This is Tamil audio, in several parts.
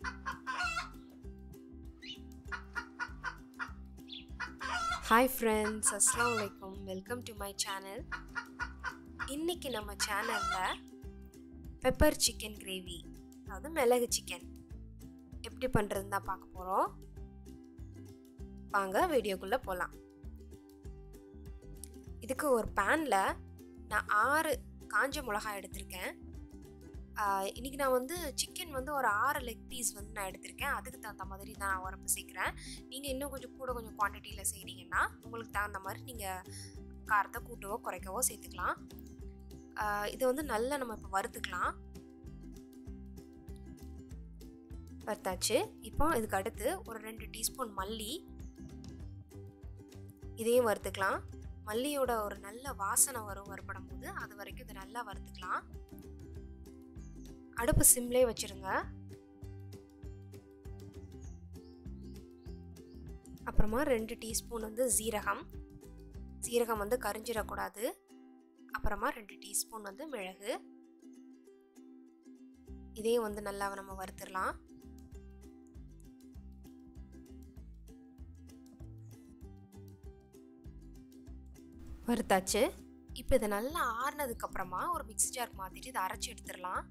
Hi friends, Assalamu alaikum. Welcome to my channel. இன்னைக்கு நம்ம சேனல்ல பெப்பர் சிக்கன் கிரேவி, அதாவது மிளகு சிக்கன் எப்படி பண்றதுன்னு தான் பார்க்க போறோம். வாங்க வீடியோக்குள்ள போலாம். இதுக்கு ஒரு பேன்ல நான் 6 காஞ்ச மிளகாய் எடுத்திருக்கேன். இன்றைக்கி நான் வந்து சிக்கன் வந்து ஒரு 6 லெக் பீஸ் வந்து நான் எடுத்திருக்கேன். அதுக்கு தகுந்த மாதிரி தான் நான் உரப்பு சேர்க்குறேன். நீங்கள் இன்னும் கொஞ்சம் கொஞ்சம் குவான்டிட்டியில் செய்கிறீங்கன்னா உங்களுக்கு தகுந்த மாதிரி நீங்கள் காரத்தை கூட்டவோ குறைக்கவோ சேர்த்துக்கலாம். இதை வந்து நல்லா நம்ம இப்போ வறுத்துக்கலாம். வறுத்தாச்சு. இப்போ இதுக்கு அடுத்து ஒரு 2 டீஸ்பூன் மல்லி, இதையும் வறுத்துக்கலாம். மல்லியோட ஒரு நல்ல வாசனை வறுபடும் போது அது வரைக்கும் இதை நல்லா வறுத்துக்கலாம். அடுப்பு சிம்லே வச்சிருங்க. அப்புறமா 2 டீஸ்பூன் வந்து சீரகம் வந்து கரிஞ்சிடக்கூடாது. அப்புறமா 2 டீஸ்பூன் வந்து மிளகு, இதையும் வந்து நல்லா நம்ம வறுத்துடலாம். வறுத்தாச்சு. இப்போ இதை நல்லா ஆறுனதுக்கு அப்புறமா ஒரு மிக்ஸி ஜாருக்கு மாற்றிட்டு இதை அரைச்சி எடுத்துடலாம்.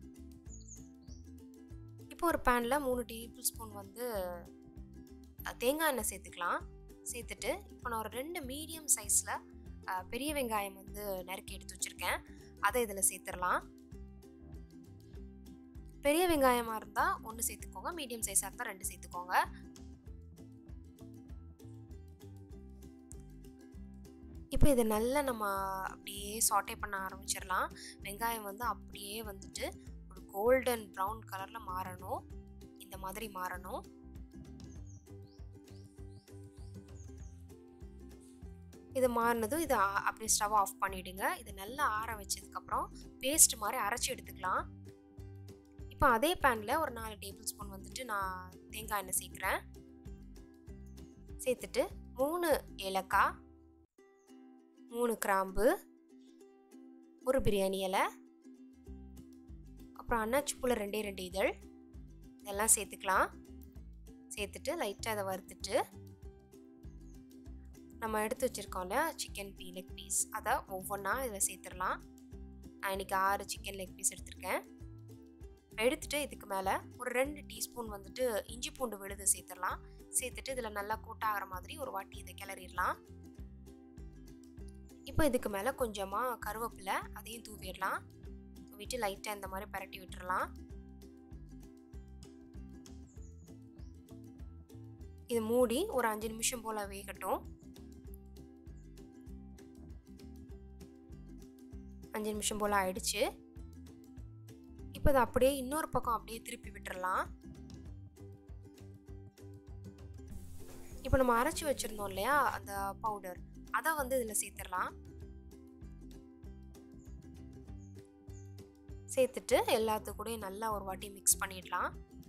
இப்போ ஒரு பேனில் 3 டேபிள் ஸ்பூன் வந்து தேங்காய் எண்ணெய் சேர்த்துக்கலாம். சேர்த்துட்டு இப்போ நான் ஒரு 2 மீடியம் சைஸில் பெரிய வெங்காயம் வந்து நறுக்கி எடுத்து வச்சுருக்கேன். அதை இதில் சேர்த்துடலாம். பெரிய வெங்காயமாக இருந்தால் 1 சேர்த்துக்கோங்க, மீடியம் சைஸாக இருந்தால் 2 சேர்த்துக்கோங்க. இப்போ இதை நல்லா நம்ம அப்படியே சாட்டே பண்ண ஆரம்பிச்சிடலாம். வெங்காயம் வந்து அப்படியே வந்துட்டு ஒரு கோல்டன் ப்ரௌன் கலரில் மாறணும். இந்த மாதிரி மாறணும். இது மாறினதும் இதை அப்படியே ஸ்டவ் ஆஃப் பண்ணிவிடுங்க. இதை நல்லா ஆற வச்சதுக்கப்புறம் பேஸ்ட் மாதிரி அரைச்சி எடுத்துக்கலாம். இப்போ அதே பேனில் ஒரு 4 டேபிள் ஸ்பூன் வந்துட்டு நான் தேங்காய் எண்ணெய் சேர்க்குறேன். சேர்த்துட்டு 3 ஏலக்காய், 3 கிராம்பு, ஒரு பிரியாணி இலை, அப்புறம் அன்னாச்சி பூவில் 2 இதழ், இதெல்லாம் சேர்த்துக்கலாம். சேர்த்துட்டு லைட்டாக அதை வறுத்துட்டு நம்ம எடுத்து வச்சுருக்கோம்ல சிக்கன் லெக் பீஸ், அதை ஒவ்வொன்றா இதில் சேர்த்துடலாம். நான் இன்றைக்கி 6 சிக்கன் லெக் பீஸ் எடுத்திருக்கேன். எடுத்துகிட்டு இதுக்கு மேலே ஒரு 2 டீஸ்பூன் வந்துட்டு இஞ்சி பூண்டு விழுது சேர்த்துடலாம். சேர்த்துட்டு இதில் நல்லா கூட்டாகிற மாதிரி ஒரு வாட்டி இதை கிளறிடலாம். இப்போ இதுக்கு மேலே கொஞ்சமாக கருவேப்பிலை, அதையும் தூவிடலாம். தூவிட்டு லைட்டாக இந்த மாதிரி பரட்டி விட்டுறலாம். இது மூடி ஒரு 5 நிமிஷம் போல் வேகட்டும். 5 நிமிஷம் போல் ஆயிடுச்சு. இப்போ இதை அப்படியே இன்னொரு பக்கம் அப்படியே திருப்பி விட்டுறலாம். இப்போ நம்ம அரைச்சி வச்சுருந்தோம் இல்லையா அந்த பவுடர், அதை வந்து இதில் சேர்த்துடலாம். சேர்த்துட்டு எல்லாத்துக்கூடயும் நல்லா ஒரு வாட்டி மிக்ஸ் பண்ணிடலாம்.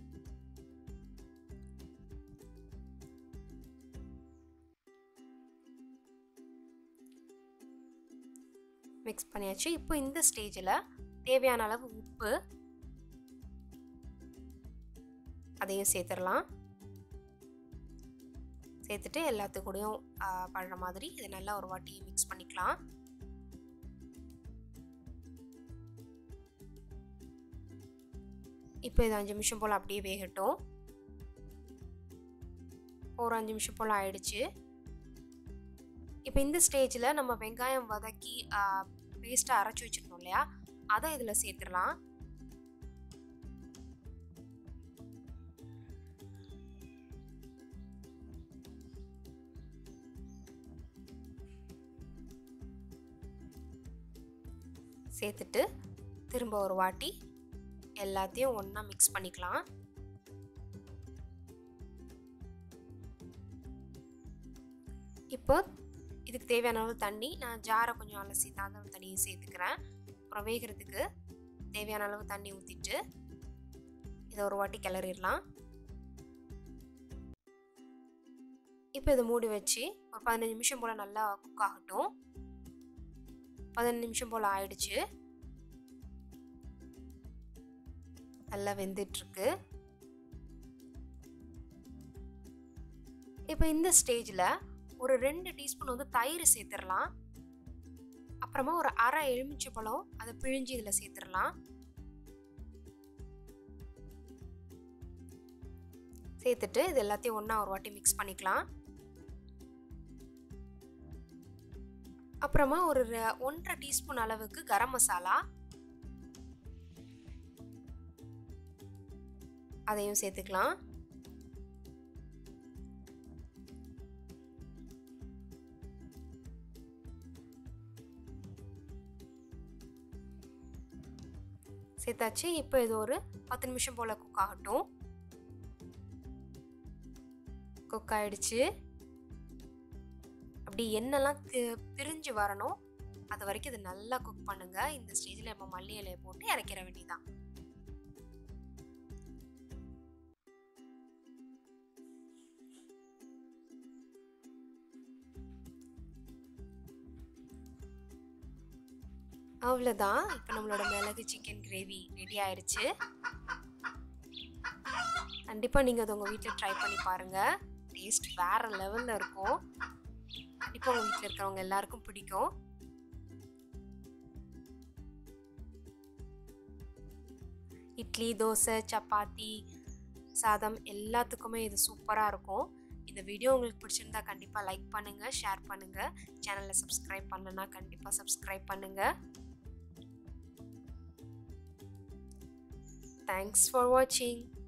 மிக்ஸ் பண்ணியாச்சு. இப்போ இந்த ஸ்டேஜில் தேவையான அளவு உப்பு, அதையும் சேர்த்துடலாம். சேர்த்துட்டு எல்லாத்துக்கூடையும் படுற மாதிரி இதை நல்லா ஒரு வாட்டி மிக்ஸ் பண்ணிக்கலாம். இப்போ இது 5 நிமிஷம் போல் அப்படியே வேகட்டும். ஒரு 5 நிமிஷம் போல் ஆயிடுச்சு. இப்போ இந்த ஸ்டேஜில் நம்ம வெங்காயம் வதக்கி பேஸ்ட்டாக அரைச்சி வச்சுருந்தோம் இல்லையா, அதை இதில் சேர்த்துடலாம். சேர்த்துட்டு திரும்ப ஒரு வாட்டி எல்லாத்தையும் ஒன்றா மிக்ஸ் பண்ணிக்கலாம். இப்போ இதுக்கு தேவையான அளவு தண்ணி, நான் ஜாரை கொஞ்சம் அலசி தான் தண்ணியும் சேர்த்துக்கிறேன். அப்புறம் வேகிறதுக்கு தேவையான அளவு தண்ணி ஊற்றிட்டு இதை ஒரு வாட்டி கிளறிடலாம். இப்போ இதை மூடி வச்சு ஒரு 15 நிமிஷம் போல் நல்லா குக் ஆகட்டும். 15 நிமிஷம் போல் ஆயிடுச்சு. நல்லா வெந்துட்டுருக்கு. இப்போ இந்த ஸ்டேஜில் ஒரு 2 டீஸ்பூன் வந்து தயிர் சேர்த்துடலாம். அப்புறமா ஒரு அரை எலுமிச்சை பழம் அதை பிழிஞ்சு இதில் சேர்த்துடலாம். சேர்த்துட்டு இது எல்லாத்தையும் ஒன்றா ஒரு வாட்டி மிக்ஸ் பண்ணிக்கலாம். அப்புறமா ஒரு 1.5 டீஸ்பூன் அளவுக்கு கரம் மசாலா அதையும் சேர்த்துக்கலாம். சேர்த்தாச்சு. இப்போ இது ஒரு 10 நிமிஷம் போல் குக் ஆகட்டும். குக் ஆகிடுச்சு. அப்படி எண்ணெய்லாம் பிரிஞ்சு வரணும், அது வரைக்கும் இது நல்லா குக் பண்ணுங்கள். இந்த ஸ்டேஜில் நம்ம மல்லி இலையை போட்டு இறக்கிற வேண்டியதான். அவ்வளோதான். இப்போ நம்மளோட மிளகு சிக்கன் கிரேவி ரெடி ஆயிடுச்சு. கண்டிப்பாக நீங்கள் அதை உங்கள் வீட்டில் ட்ரை பண்ணி பாருங்கள். டேஸ்ட் வேறு லெவலில் இருக்கும். கண்டிப்பாக உங்கள் வீட்டில் இருக்கிறவங்க எல்லாருக்கும் பிடிக்கும். இட்லி, தோசை, சப்பாத்தி, சாதம் எல்லாத்துக்குமே இது சூப்பராக இருக்கும். இந்த வீடியோ உங்களுக்கு பிடிச்சிருந்தா கண்டிப்பாக லைக் பண்ணுங்கள், ஷேர் பண்ணுங்கள். சேனலை சப்ஸ்கிரைப் பண்ணலன்னா கண்டிப்பாக சப்ஸ்கிரைப் பண்ணுங்கள். Thanks for watching.